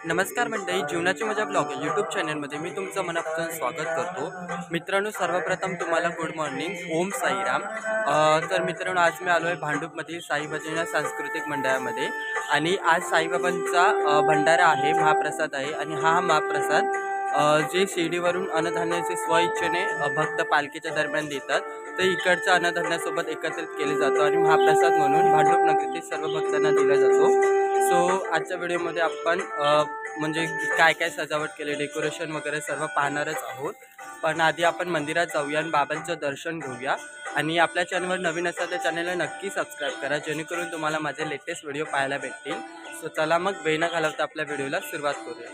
नमस्कार मंडळी, जीवनाची मजा ब्लॉग यूट्यूब चॅनलमध्ये मी तुमचं मनापासून स्वागत करतो। मित्रांनो, सर्वप्रथम तुम्हाला गुड मॉर्निंग, ओम साईराम। तर मित्रांनो, आज मी आलो आहे भांडूपमधील साई भजन सांस्कृतिक मंडळामध्ये आणि आज साईबाबांचा भंडारा आहे, महाप्रसाद आहे आणि हा महाप्रसाद जे शिर्डीवरून अन्नधान्याचे स्वइच्छेने भक्त पालखीच्या दरम्यान देतात, तर इकडच्या अन्नधान्यासोबत एकत्रित केले जातो आणि महाप्रसाद म्हणून भांडूप नगरीतील सर्व भक्तांना दिला जातो। सो आजच्या व्हिडिओमध्ये आपण म्हणजे काय काय सजावट केले, डेकोरेशन वगैरे सर्व पाहणारच आहोत। पण आधी आपण मंदिरात जाऊया आणि बाबांचं दर्शन घेऊया। आणि आपल्या चॅनलवर नवीन असाल तर चॅनलला नक्की सबस्क्राईब करा, जेणेकरून तुम्हाला माझे लेटेस्ट व्हिडिओ पाहायला भेटतील। सो चला मग वेळ न घालवता आपल्या व्हिडिओला सुरुवात करूया।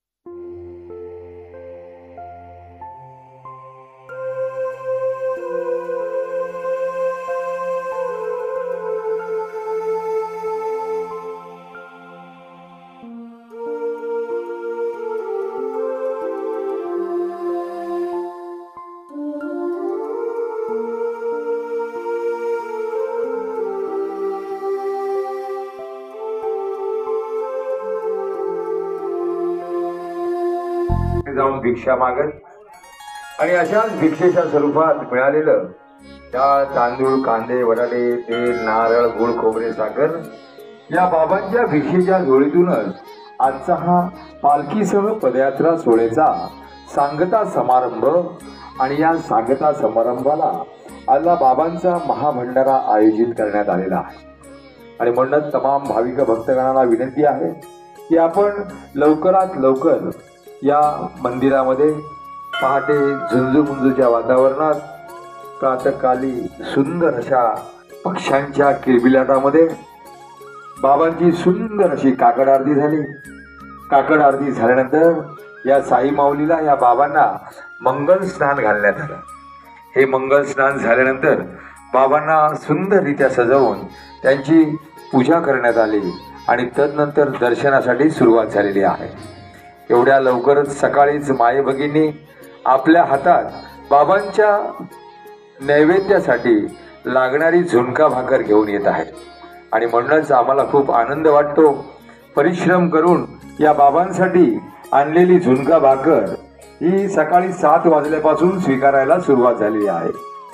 जाऊन भिक्षा मागत आणि अशाच भिक्षेच्या स्वरूपात मिळालेलं त्या तांदूळ, कांदे, बटाटे, तेल, नारळ, गुळ, खोबरे, साखर या बाबांच्या भिक्षेच्या झोळीतूनच आजचा हा पालखीसह पदयात्रा सोहळ्याचा सांगता समारंभ आणि या सांगता समारंभाला आजला बाबांचा महाभंडारा आयोजित करण्यात आलेला आहे। आणि म्हणूनच तमाम भाविक भक्तगणांना विनंती आहे की आपण लवकरात लवकर या मंदिरामध्ये पहाटे झुंजूमुंजूच्या वातावरणात प्रातःकाली सुंदर अशा पक्ष्यांच्या किलबिलाटामध्ये बाबांची सुंदर अशी काकड आरती झाली। काकड आरती झाल्यानंतर या साई माऊलीला, या बाबांना मंगल स्नान घालण्यात आलं। हे मंगल स्नान झाल्यानंतर बाबांना सुंदररित्या सजवून त्यांची पूजा करण्यात आली आणि तदनंतर दर्शनासाठी सुरुवात झालेली आहे। एवढ्या लवकरच सकाळीच माय भगिनी आपल्या हातात बाबांच्या नैवेद्यासाठी लागणारी झुणका भाकर घेऊन येत आहेत आणि म्हणूनच आम्हाला खूप आनंद वाटतो। परिश्रम करून या बाबांसाठी आणलेली झुणका भाकर ही सकाळी 7 वाजल्यापासून स्वीकारायला सुरुवात झालेली आहे।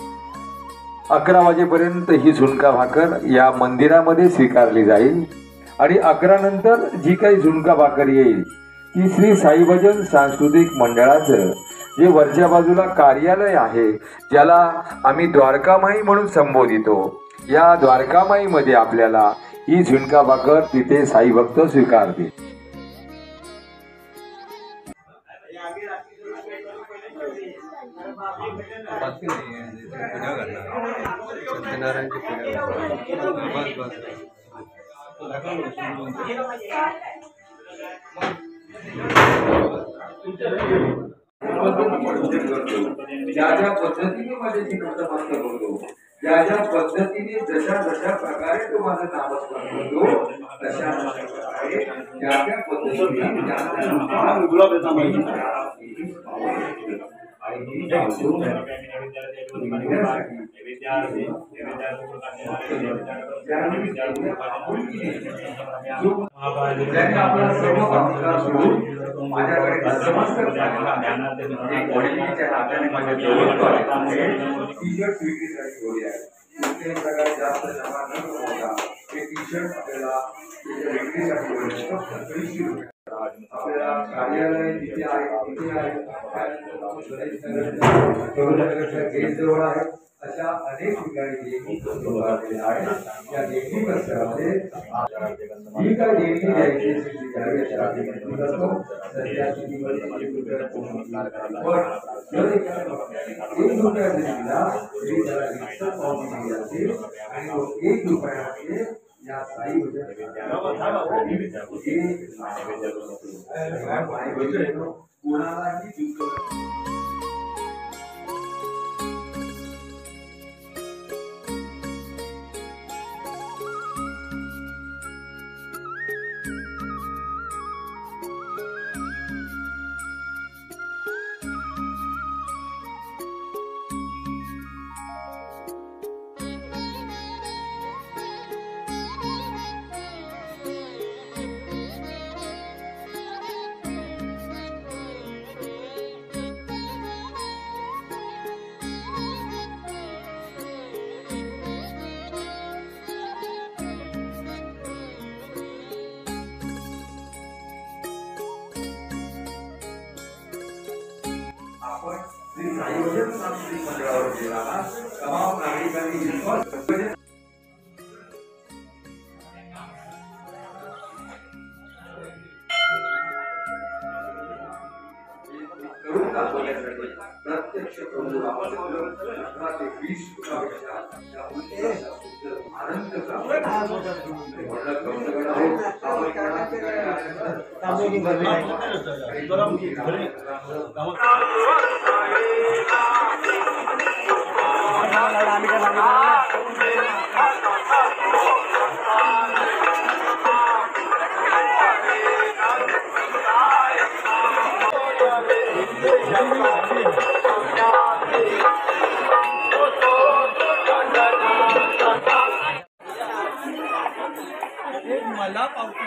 11 वाजेपर्यंत ही झुणका भाकर या मंदिरामध्ये स्वीकारली जाईल आणि 11 नंतर जी काही झुणका भाकर येईल की श्री साई भजन सांस्कृतिक मंडळाचं जे वरच्या बाजूला कार्यालय आहे, ज्याला आम्ही द्वारकामाई म्हणून संबोधितो, या द्वारकामाईमध्ये आपल्याला ही झुणका भाकर तिथे साई भक्त स्वीकारतील। ज्या पद्धतीने माझ्याशी नमस्कार करतो, ज्या पद्धतीने जशा प्रकारे तो माझं नामस्मरण करतो, तशा प्रकारे त्या पद्धतीने माझ्याकडे समस्त माझ्या टी-शर्ट विक्रीसाठी ठेवले आहे। कुठल्याही प्रकारे जास्त जमा न होता हे टी-शर्ट आपल्याला विक्रीसाठी ठेवले। आपल्याला कार्यालय जिथे आहे तिथे आहे, गेट जवळ आहे, अशा अनेक ठिकाणी आहे। त्या देणी परिसरामध्ये ही काय देणी द्यायची ₹1 या साई कोणालाही श्री साई भजन सांस्कृतिक मंडळावर गेलेला तमाम नागरिकांनी विश्वास करून दाखवण्यासाठी प्रत्यक्ष प्रभू रामाचंद्र 15 ते 20 फुटापेक्षा त्या उंचीचा सुंदर आनंद मला पावती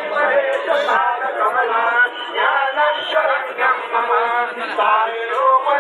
Kamalan, Yana Sharangyam Mama, Sai Roma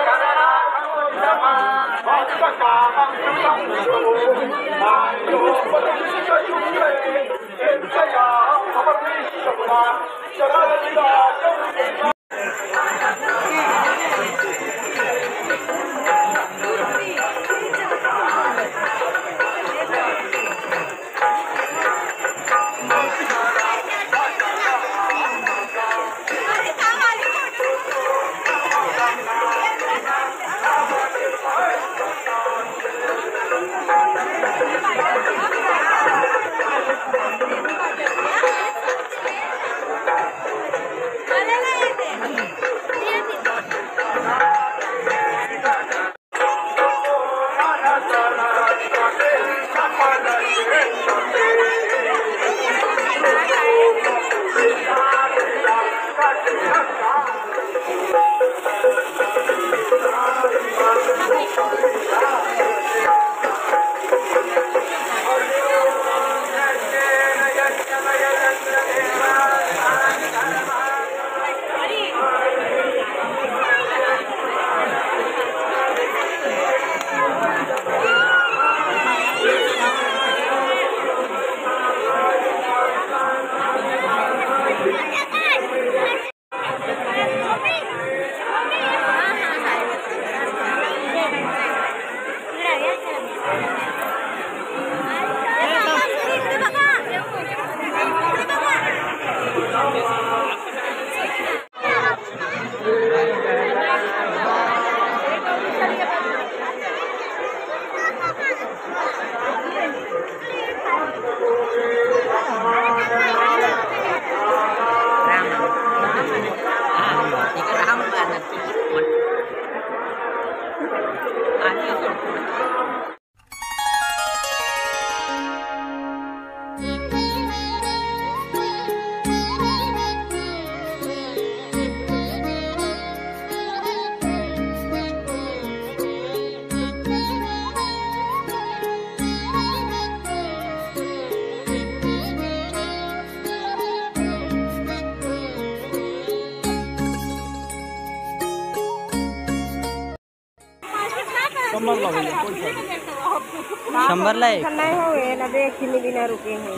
शंभरला एक नहीं हो ना देख ही बिना रुके हैं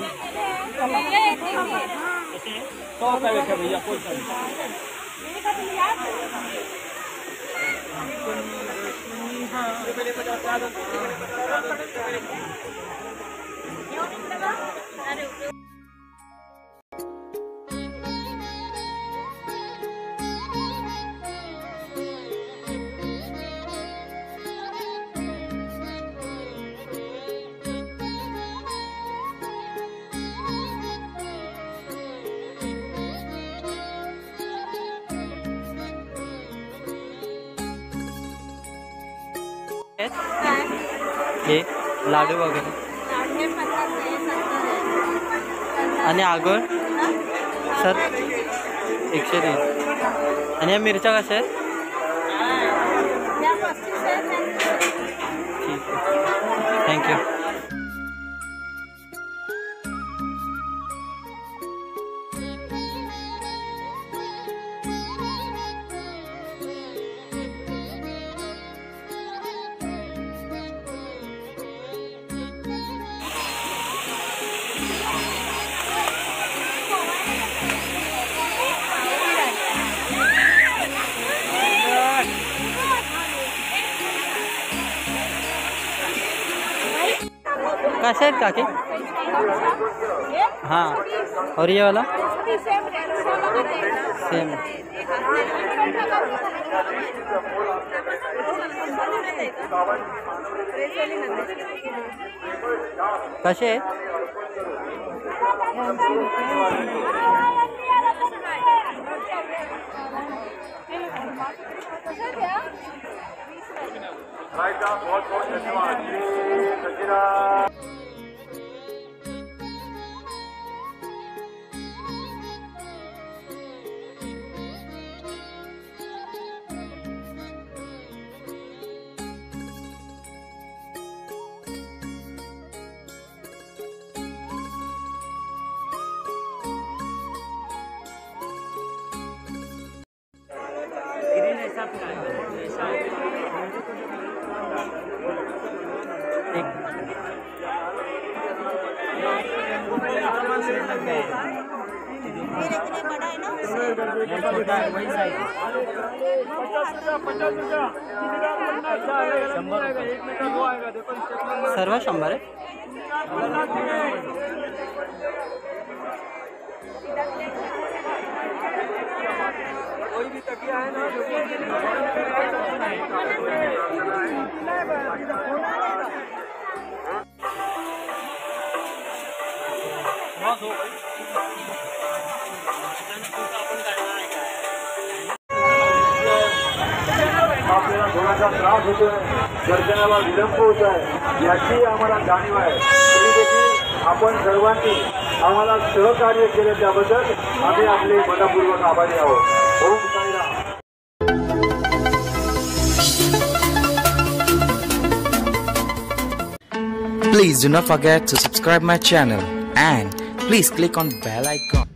हे लाडू वगैरे आणि आगळ सर 120 आणि या मिरच्या कशा आहेत ठीक आहे थँक्यू कैसे है काकी हाँ और ये वाला सेम कसे है बहुत बहुत धन्यवाद। सर्व 100 आहे. आपल्याला थोडासा त्रास होतोय, दर्शनाला विलंब होत आहे याची आम्हाला जाणीव आहे. तरी देखील आपण सर्वांनी आम्हाला सहकार्य केले त्याबद्दल आम्ही आपले मनपूर्वक आभारी आहोत. Om Sairam. Please do not forget to subscribe my channel and please click on bell icon.